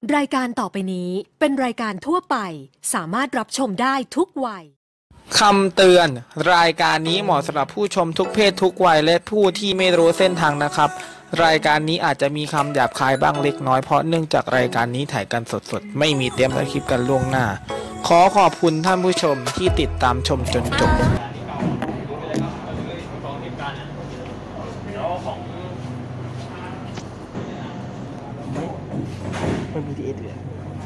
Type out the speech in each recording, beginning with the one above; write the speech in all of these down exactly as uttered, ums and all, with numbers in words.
รายการต่อไปนี้เป็นรายการทั่วไปสามารถรับชมได้ทุกวัยคำเตือนรายการนี้เหมาะสำหรับผู้ชมทุกเพศทุกวัยและผู้ที่ไม่รู้เส้นทางนะครับรายการนี้อาจจะมีคำหยาบคายบ้างเล็กน้อยเพราะเนื่องจากรายการนี้ถ่ายกันสดๆไม่มีเตรียมสคริปต์กันล่วงหน้าขอขอบคุณท่านผู้ชมที่ติดตามชมจนจบมันมีดีเอสเลย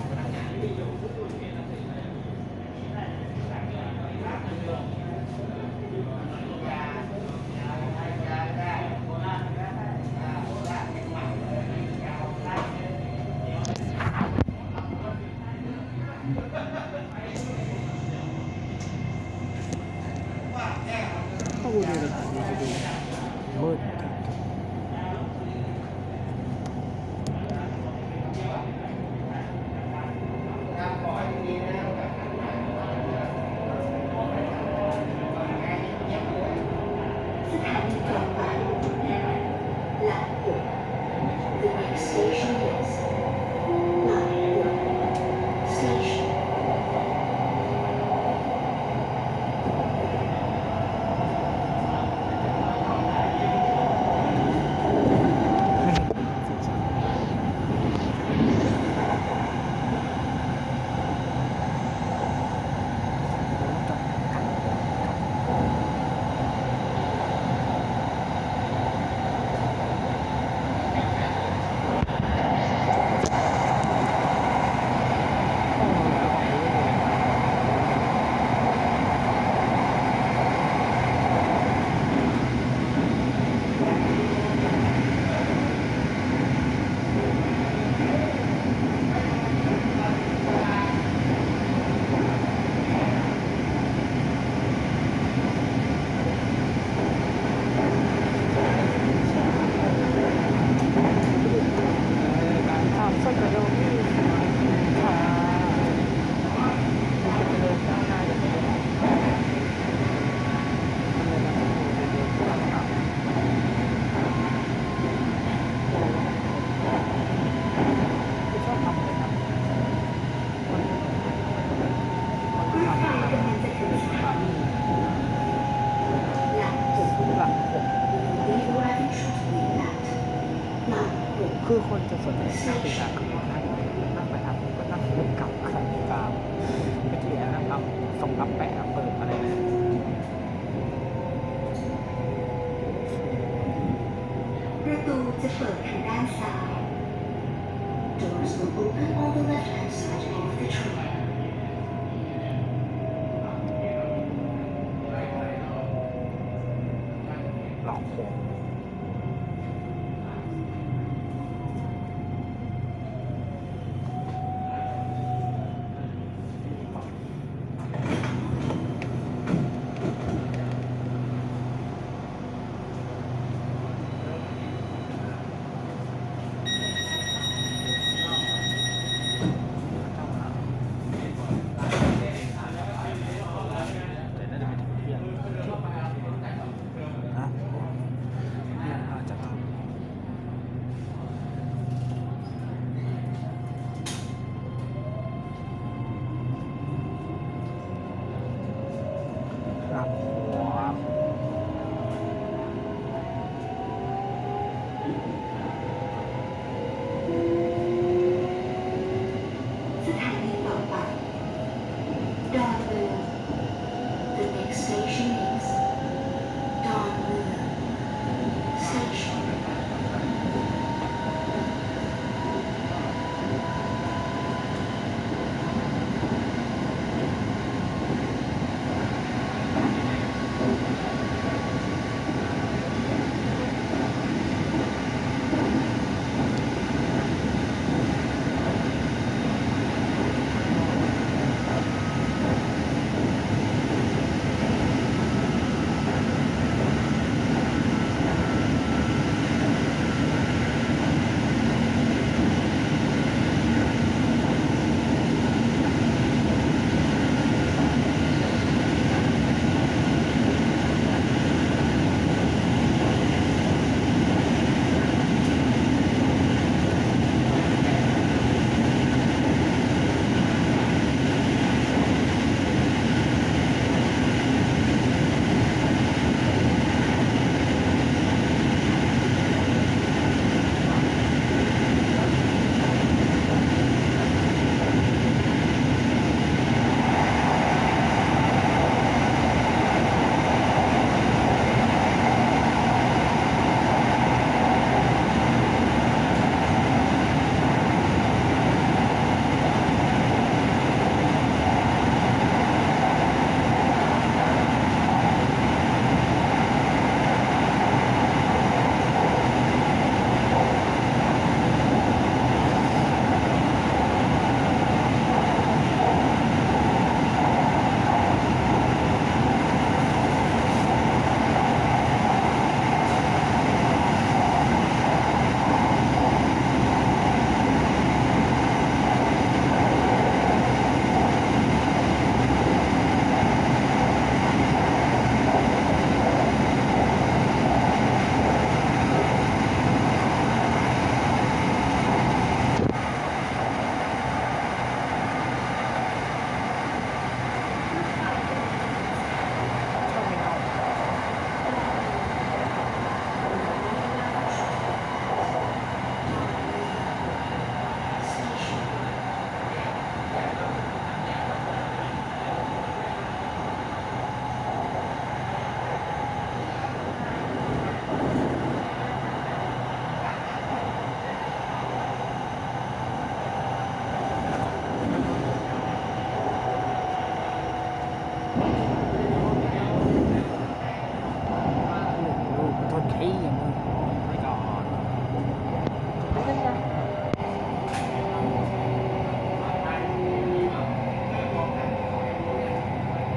ต้องดูในสถานีจะดูมืดคือคนจะสนใจนั่งไปจากคือนั่งนั่งไปทำก็นั่งเล่นกับอะไรตามเมื่อกี้นั่งทำส่งรับแปะเปิดอะไรนะประตูจะเปิดทางด้านซ้าย Doors will open on the left-hand side of the train. หลอกคน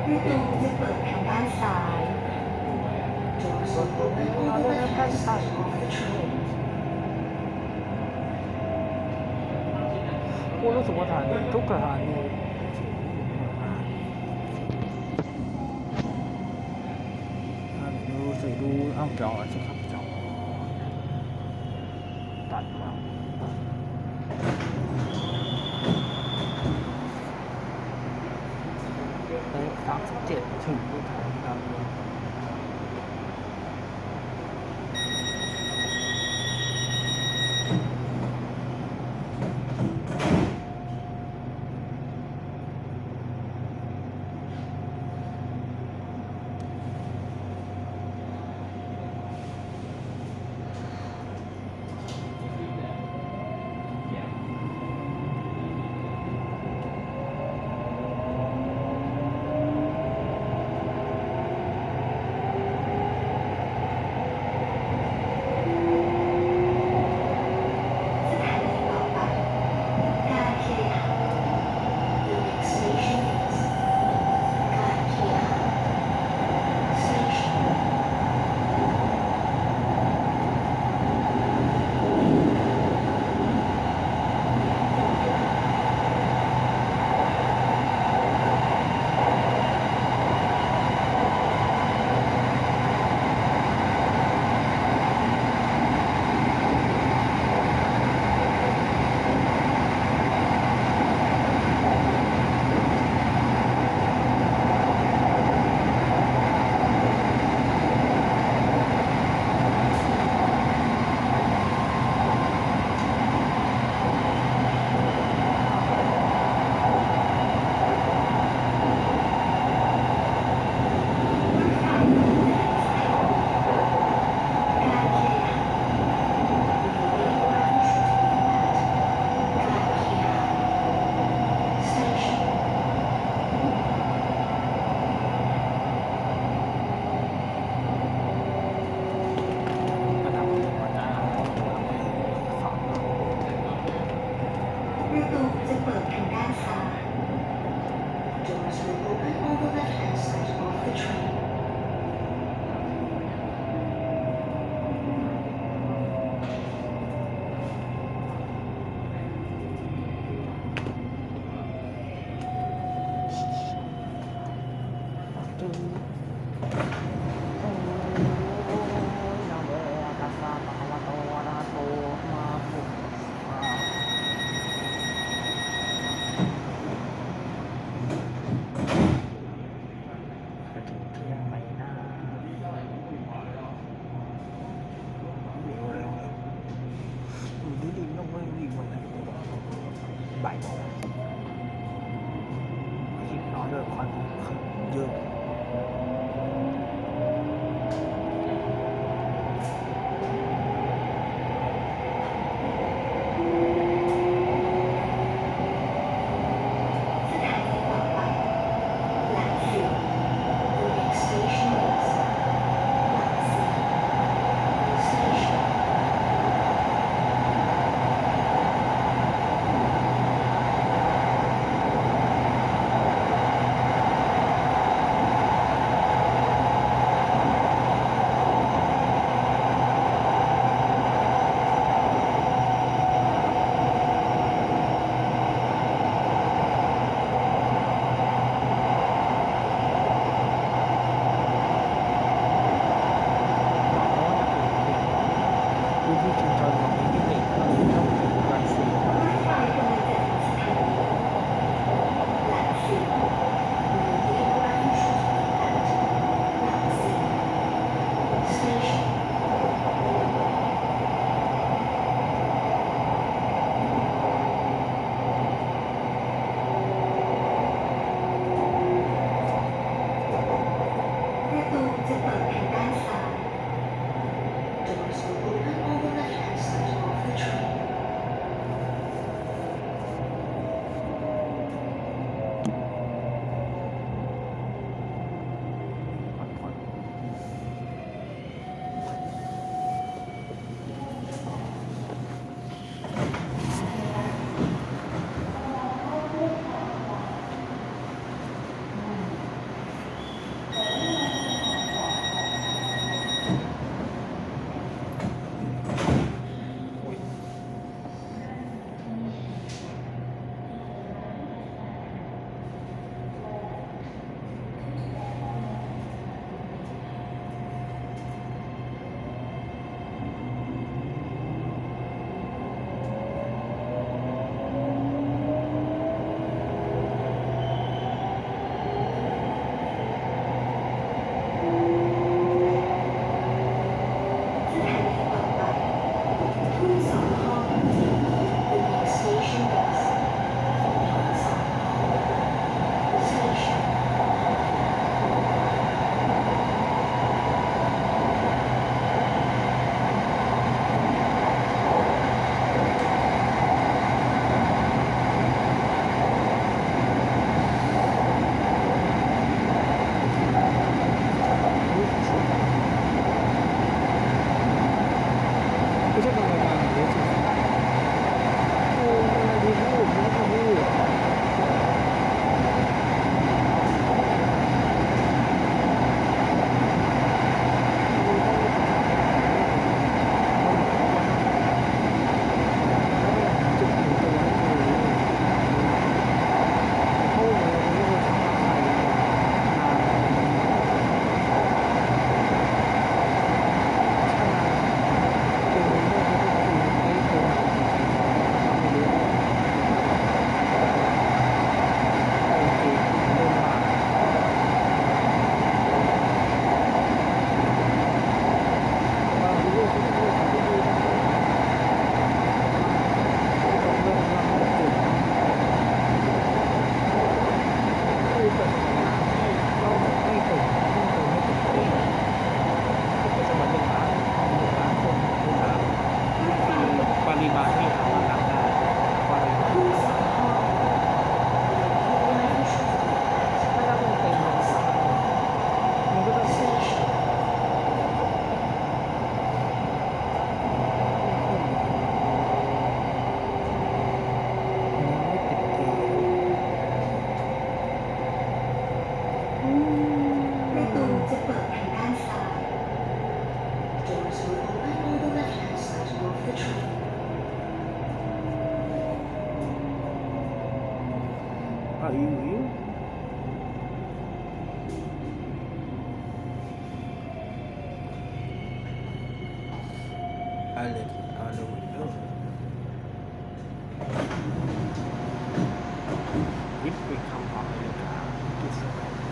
ประตูจะเปิดทางด้านซ้าย Doors will open on the left-hand side of the train. กูรู้สึกว่าสถานีทุกสถานีดูสิดูเอาจอสิครับจอตัดมาเอ๊ะสามสิบเจ็ดถึงสถานีดาวเรืองบ่ายโมงคิดน้อยด้วยคนเยอะเอาอยู่อยู่เอาเลยเอาเลยเออวิทย์เป็นคำออกเลยครับที่สุด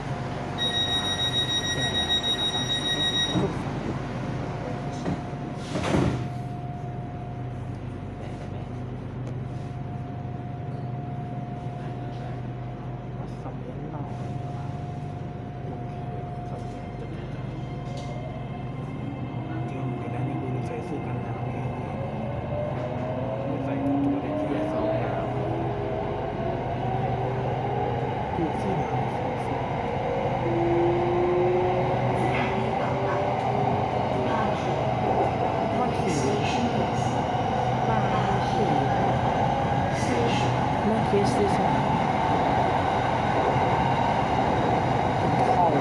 แต่จะฟังทุกฟังอยู่สำเนียงเราโอเคสำเนียงจะดีจังจริงเดี๋ยวนี้กูใส่สูทกันหนาวเองกูใส่ตัวเด็กที่สองหนาวกูขี้หนาวสุดสถานีต่อไปบางขีๆมันขี่ Station is บ้าขี่ Station มันขี่สเตชันถึงเข้า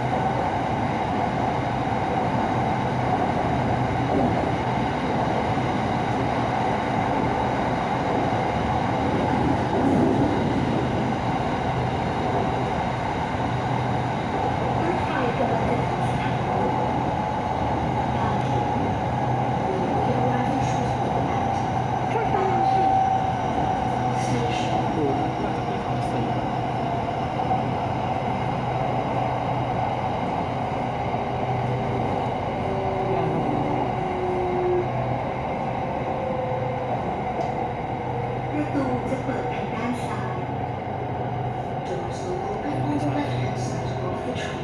รถไฟกำลังจะถึงสถานีบางขี We will arrive in shortly at บางขี Station ดูน่าจะมีความเสี่ยงประตูจะเปิดทางด้านซ้าย Doors will open on the left-hand side of the train.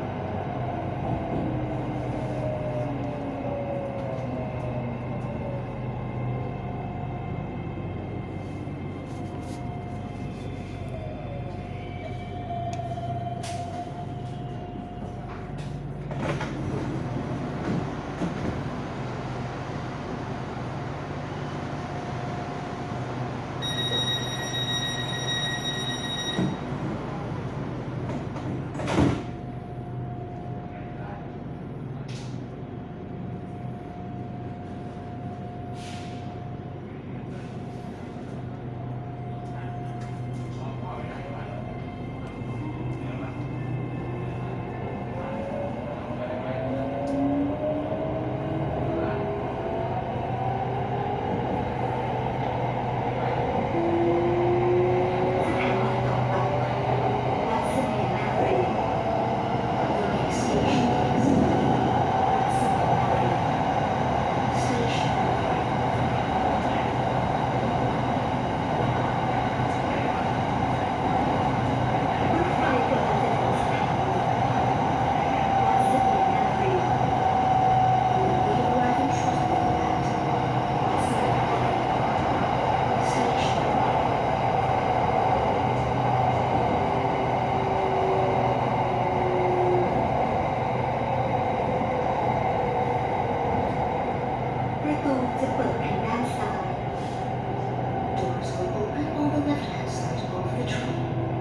สถานีต่อไปวัดเสมียนนารี The next station is วัดเสมียนนารี Station รถไฟกำลังจะถึงสถานีวัดเสมียนนารี We will arrive in shortly at วัดเสมียนนารี Station ประตูจะเปิดทางด้านซ้าย Doors will open on the left-hand side of the train.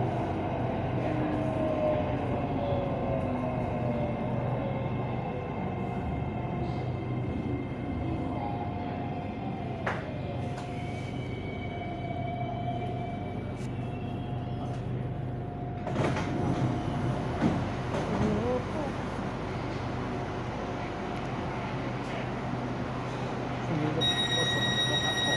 ทีนี้ก็ก็สมก็พักผ่อน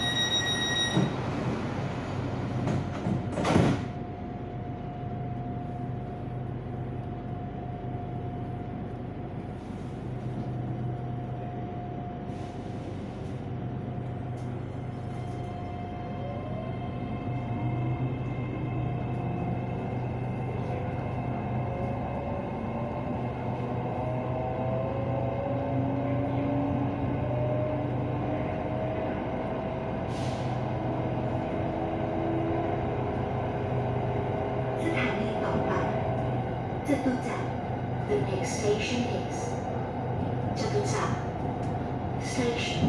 สถานีต่อไปจตุจักร The next station is จตุจักร Station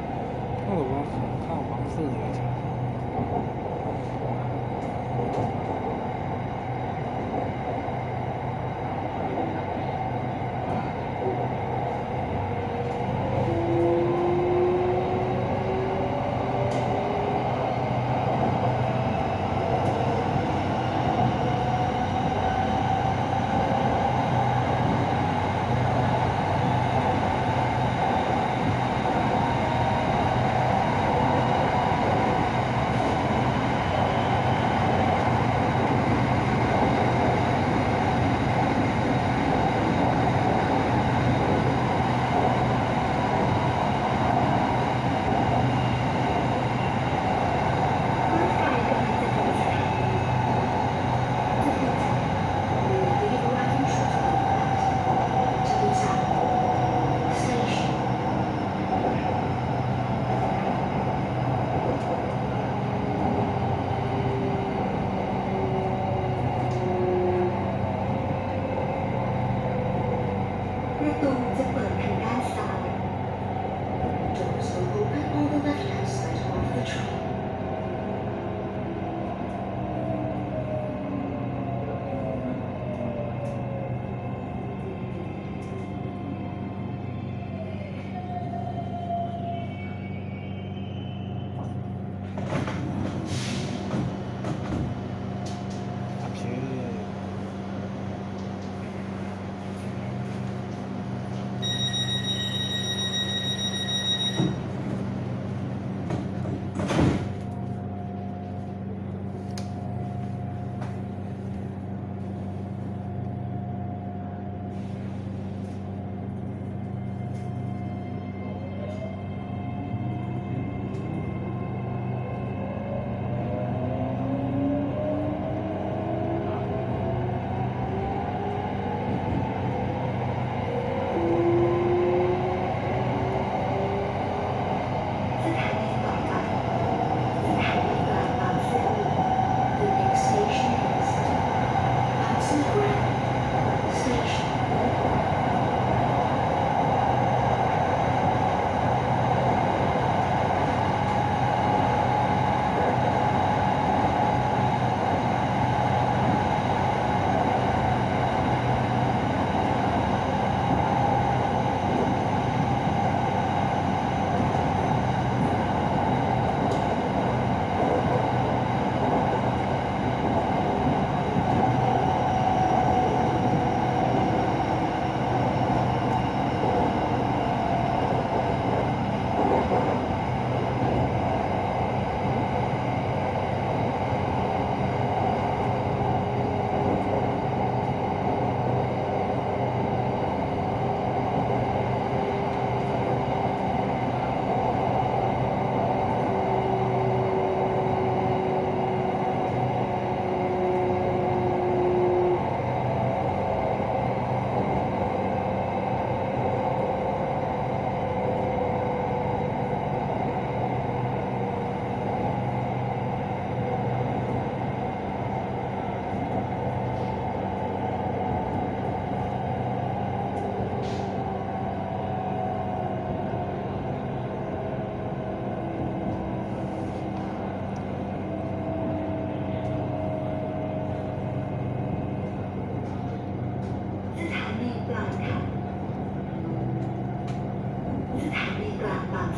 ถ้าเกิดว่าของเข้าบางซื่อเลยใช่ไหม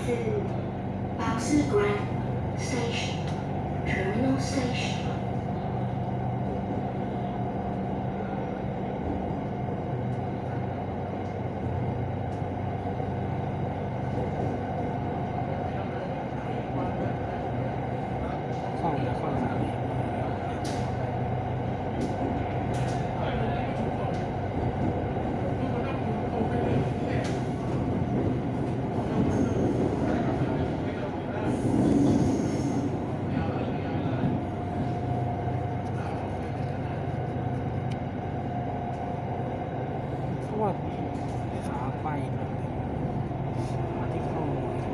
自宝石 Grand Station Terminal Station เข้าแล้วเข้าแล้ว เพราะว่าขาไปขาที่เข้า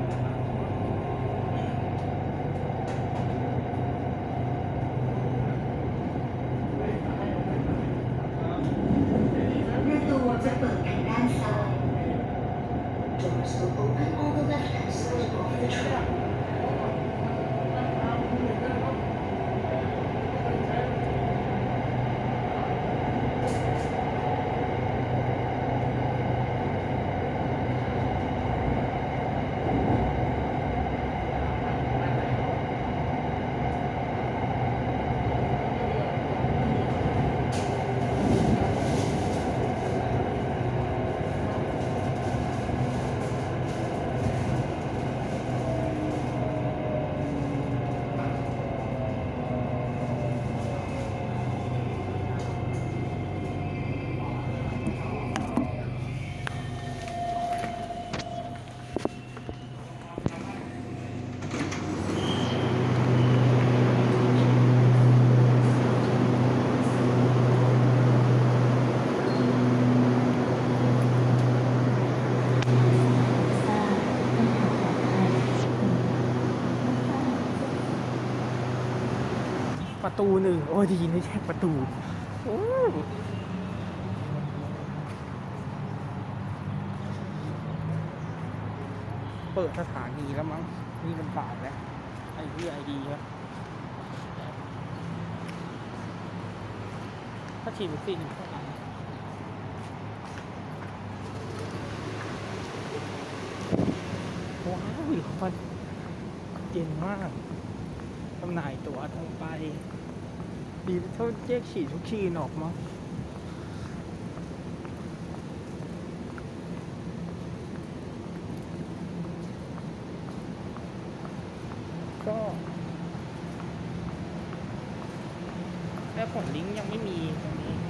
ประตูจะเปิดทางด้านซ้าย Doors will open on the left hand side of the train ประตูหนึ่งโอ้ยดีไม่ใช่ประตูโอ้เปิดสถานีแล้วมั้งนี่มันบ่ายแล้วไอ้ที่ไอดีครับถ้าฉีดวัคซีนเท่าไหร่ว้าวมันเย็นมากจำหน่ายตั๋วตรงไปดีเท่าแยกฉีดทุกชีนออกมั้งก็แต่ผลลิงก์ยังไม่มีตรงนี้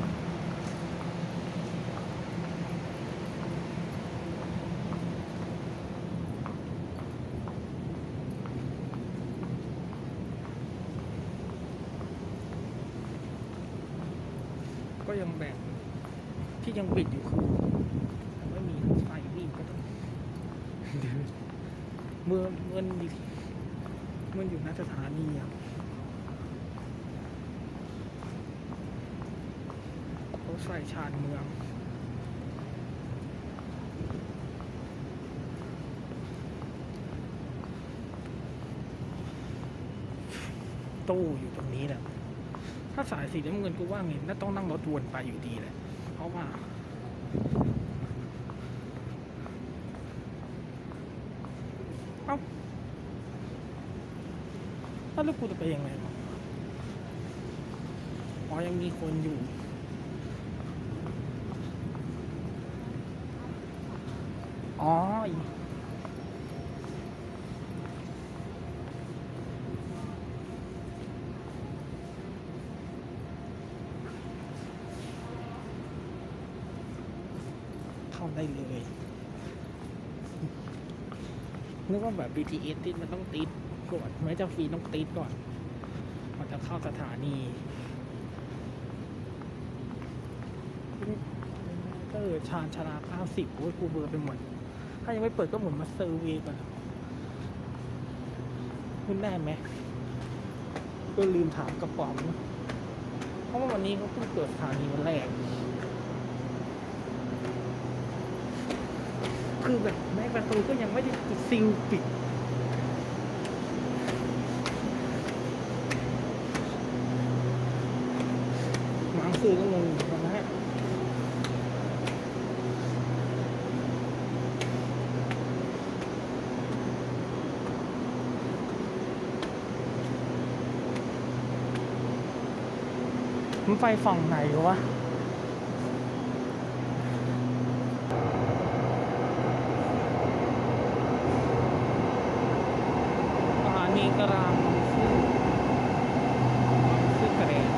ก็ยังแบ่งที่ยังปิดอยู่คือไม่มีไฟวิ่งก็ต้องเมื่อเมื่อเมื่ออยู่ณสถานีอ่ะเขาใส่ชานเมืองตู้อยู่ตรงนี้แหละถ้าสายสีน้ำเงินกูว่าไงน่าต้องนั่งรถวนไปอยู่ดีแหละเพราะว่าเอ้าแล้วกูจะไปยังไงอ๋อยังมีคนอยู่อ๋อเข้าได้เลยนึกว่าแบบ บี ที เอส ติดมันต้องติดก่อนไม่จะฟรีต้องติดก่อนมันจะเข้าสถานีเออชาญชาลาเก้าสิบโอ้ยกูเบอร์ไปหมดถ้ายังไม่เปิดก็หมุนมาเซอร์เวย์ก่อนขึ้นได้ไหมก็ลืมถามกระป๋อมเพราะว่าวันนี้เขาเพิ่งเปิดสถานีวันแรกคือแบบแม้ประตูก็ยังไม่ได้ซีลปิดหมางซื้อก็งงนะฮะมันไปฝั่งไหนวะสถานีกลางชื่อกระเดน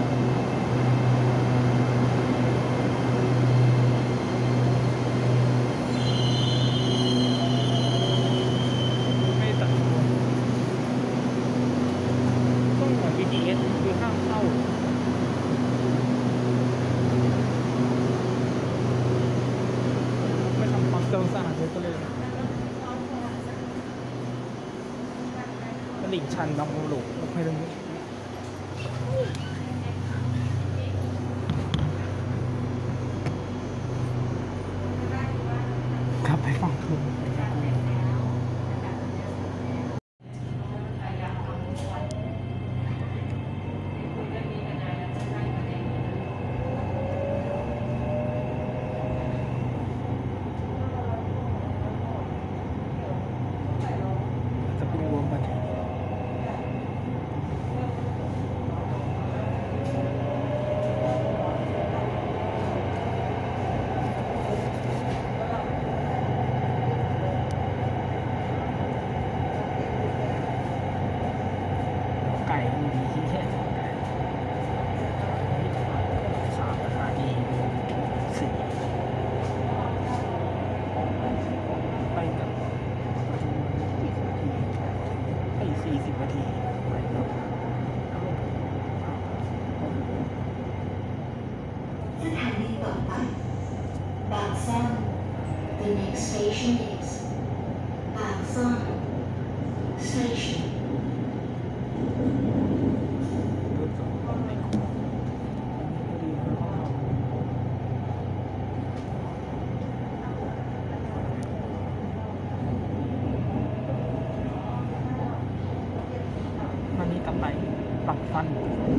ไม่ตัดต้องเหมือน บี ที เอส คือห้ามเข้าไม่ทำความสะอาดเลยก็เลยตลิ่งชันบางหลุกไม่รู้กลับไปฝั่งทุนจะเป็นรวมประเทศไก่ดีที่แค่สามสถานีสี่ไปกับประชุมกี่นาทีไปสี่สิบนาทีไปกับสถานีต่อไปบางซ่อน The next station is บางซ่อน Station รถสองคันในคลองดีนะครับวันนี้กลับไปปักฟัน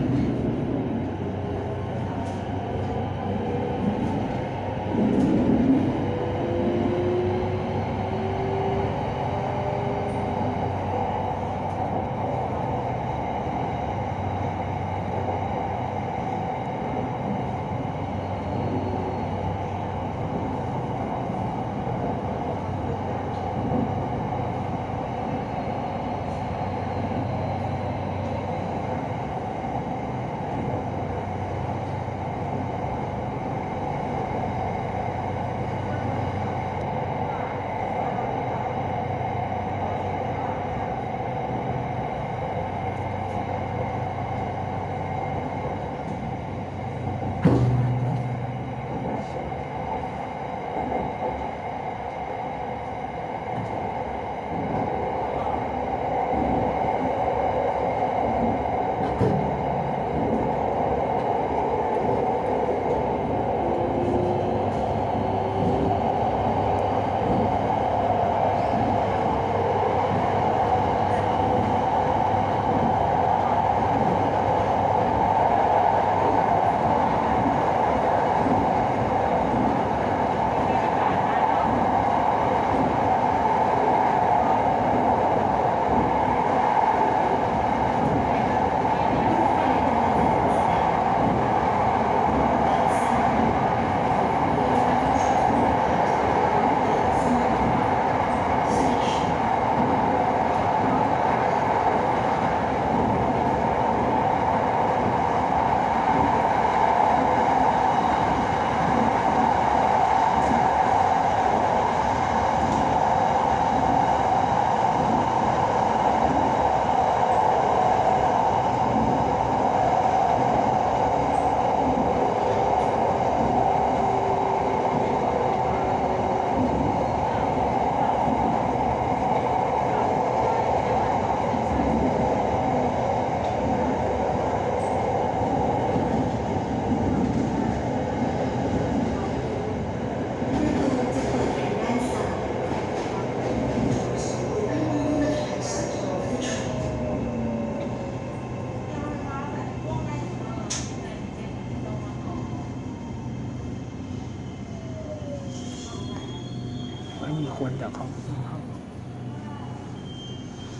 ไม่มีคนจากเขา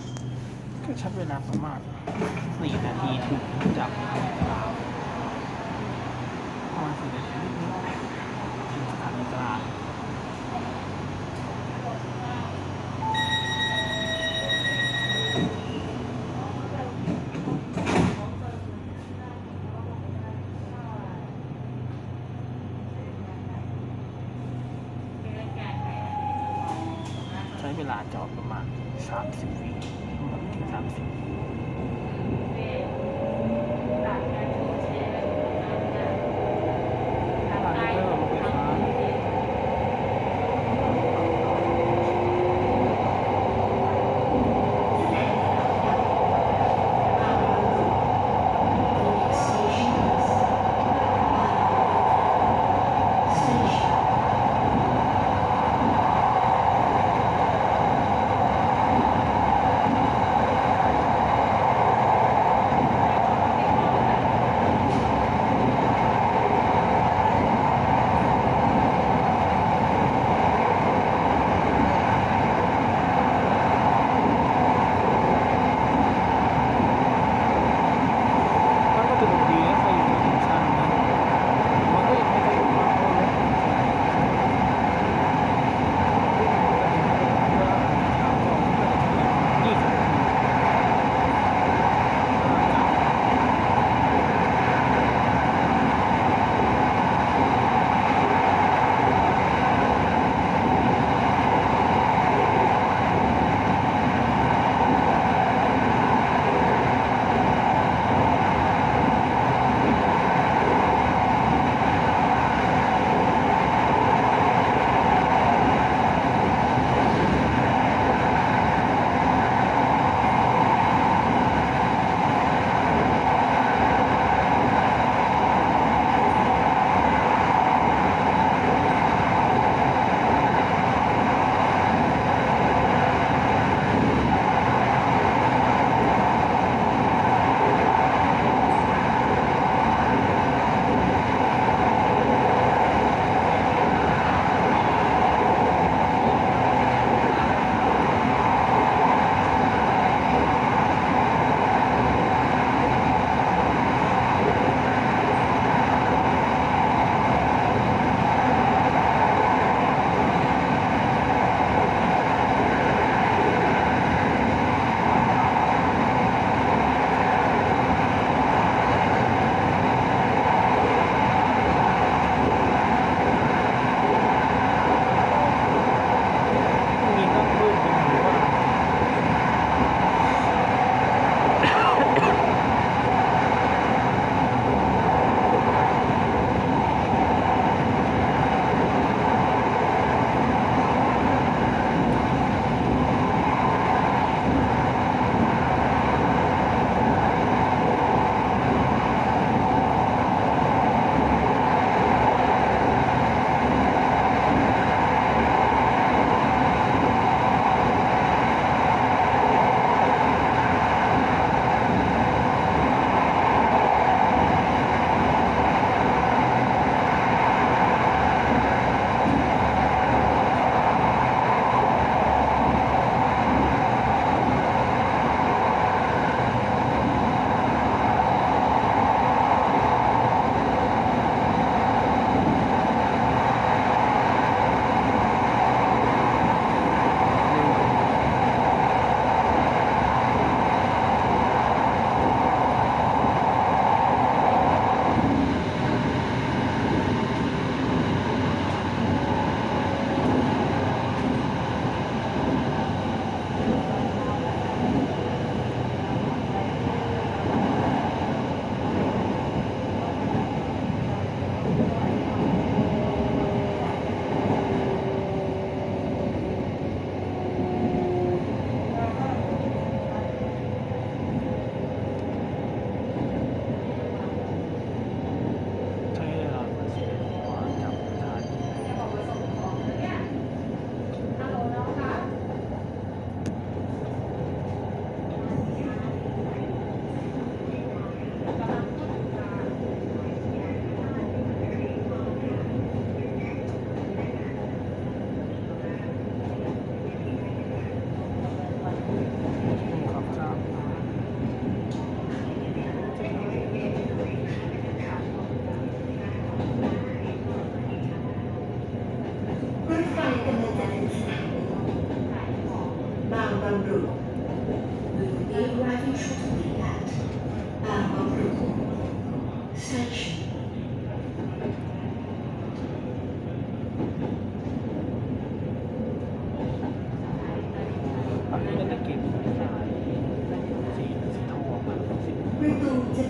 ก็ใช้เวลาประมาณสี่นาทีถึงจากลาจอดประมาณสามสิบวิถึงสามสิบ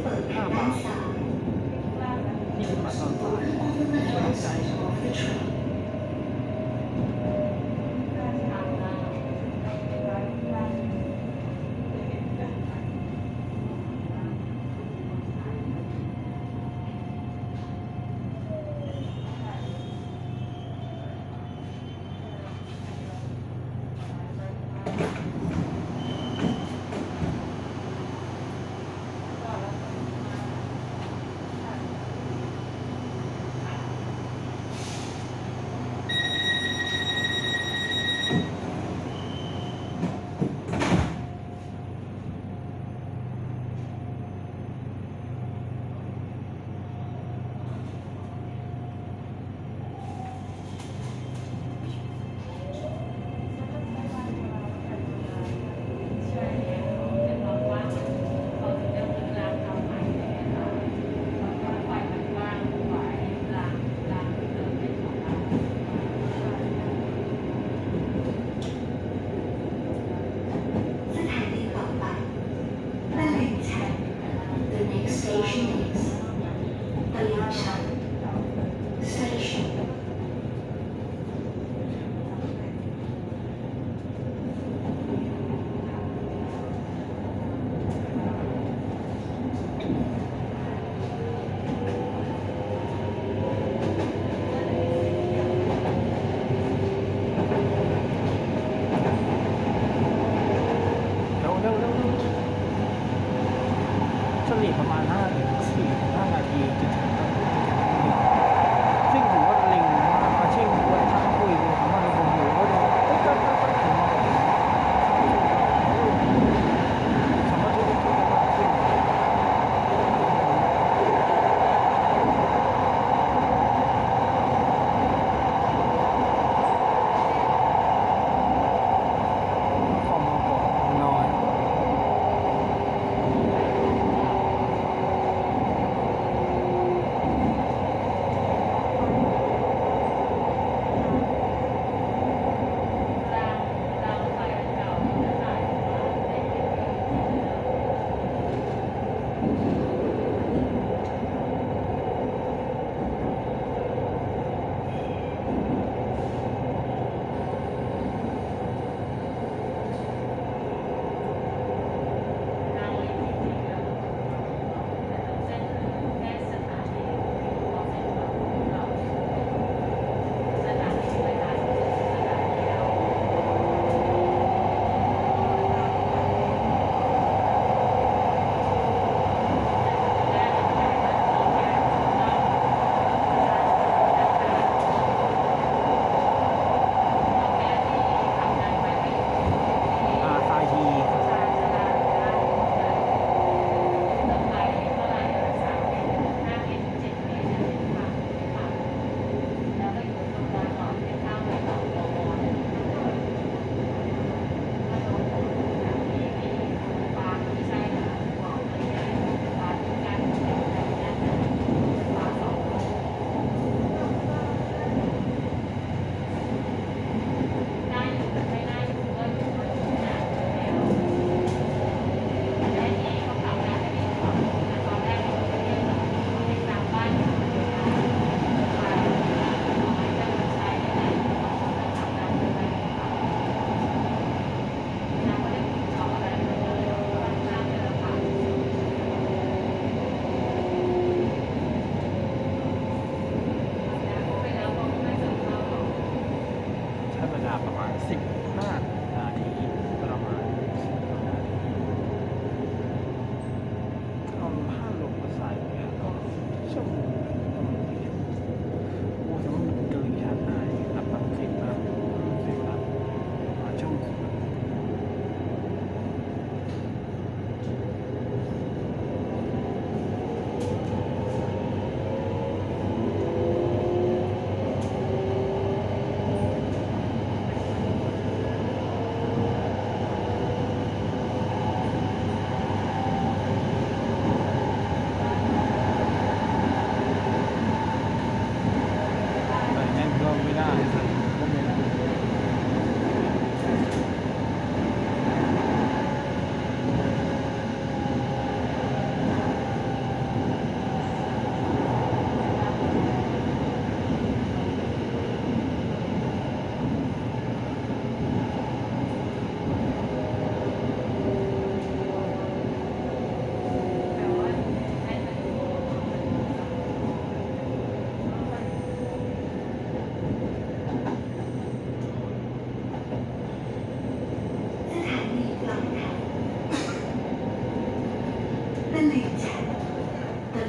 ปิดด้านซ้าย On the left side of the train. อ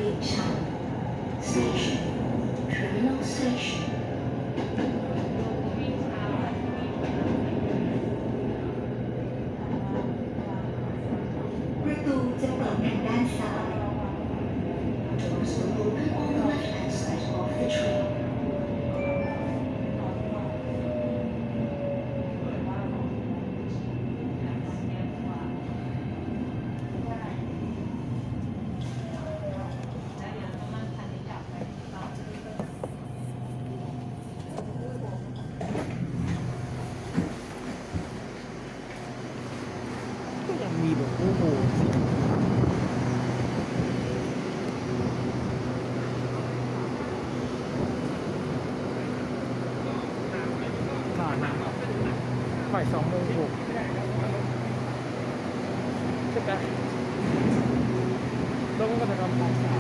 影山 Station Terminal Station ประตูจะเปิดทางด้านซ้าย Doors will open on the left-hand side of the train. ก็ยังมีแบบโอ้โหนานนะบ่ายสองโมงหกใช่ไหมแล้วมันก็จะทำบ่ายสาม